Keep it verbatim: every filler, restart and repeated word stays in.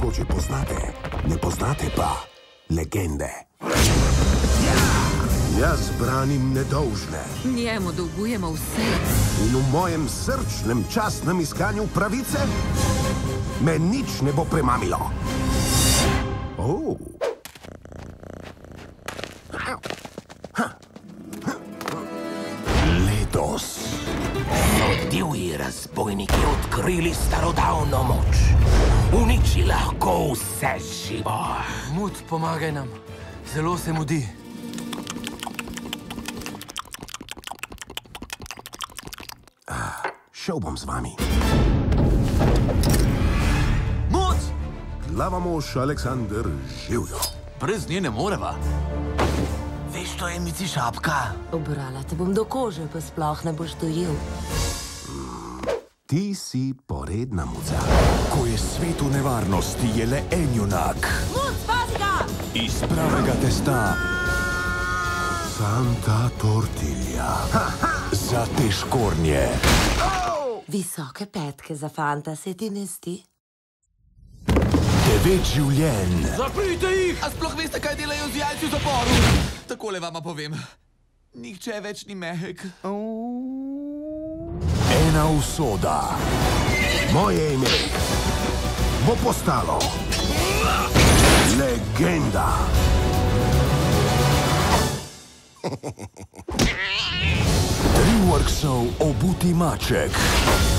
Otroci poznate, ne poznate pa legende. Jaz branim nedolžne. Njemu dolgujemo vse. In v mojem srčnem, častnem iskanju pravice me nič ne bo premamilo. Oh. Letos so divji razbojniki odkrili starodavno moč. Uniči lahko vse živo. Mud, pomagaj nam. Zelo se mudi. Šel bom z vami. Mud! Glavamož Aleksander živjo. Brez nje ne moreva. Veš, to je Mici šapka. Obrala te bom do kože, pa sploh ne boš dojel. Ti si poredna muca. Ko je svet v nevarnosti, je le en junak. Mud, spazi ga! Iz pravega testa Santa Tortilla. za te škornje. Visoke petke za fanta se ti ne zdi? Devet življenj. Zaprite jih! A sploh veste, kaj delajo z jajci v zaporu? Takole vama povem. Nihče več ni mehek. Ena usoda. Moje ime bo postalo legenda. Dreamworksov Obuti maček.